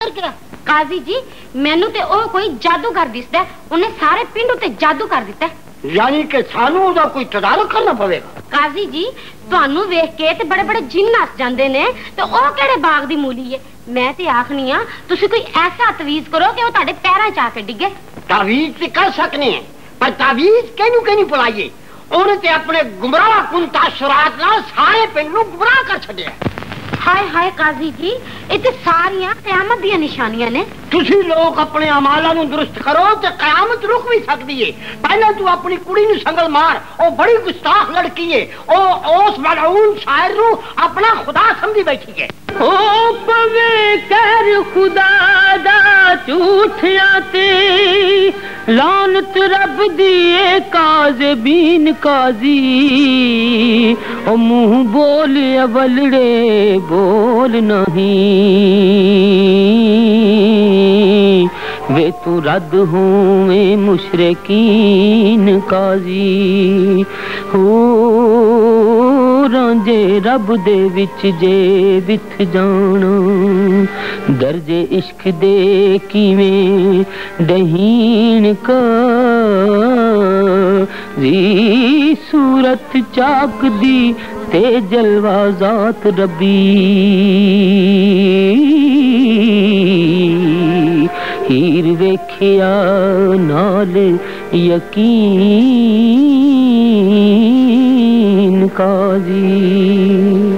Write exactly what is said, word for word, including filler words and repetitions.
करके? काजी जी मैनू ते ओ कोई जादूगर दिसदा है, उन्हें सारे पिंड उते जादू कर दिता है। यानी कि सानू उदा कोई तदारक करना पवेगा। काजी जी तुहानू वेख के ते बड़े बड़े जिन नस जांदे ने ते ओ केड़े बाग दी मूली है। मैं ते आखनी आ तुसी कोई ऐसा तवीज करो कि वो तुहाडे पैरां च आके डिगे। तावीज ते कर सकने हैं, पर तावीज केनू केनू पलाइए? उन्हें ते अपने गुमराह कुन तासुरात नाल सारे पिंड नू गुमराह कर छड्या। हाय हाय काजी जी इत्थे सारियां क़यामत दी निशानियां ने। तुसी लोग अपने अमाला नू दुरुस्त करो ते क़यामत रुक भी सकदी है। पहले तू अपनी कुड़ी नू संगल मार, ओ बड़ी गुस्ताख लड़की है, ओ उस मलऊन शायर नू अपना खुदा समझी बैठी है। ओ पवे कर खुदा दा झूठियां ते लानत रब दी काज़े बीन काजी। ओ मुंह बोल अवलड़े बोल नहीं वे तू रद्द हुए मुशरिकीन काजी। हो रांझे रब दे विच जे विथ जाना दर्जे इश्क दे किवें दहीन का जी सूरत चाक दी ते जलवा जात रबी। हीर वेखिया नाल यकीन काजी।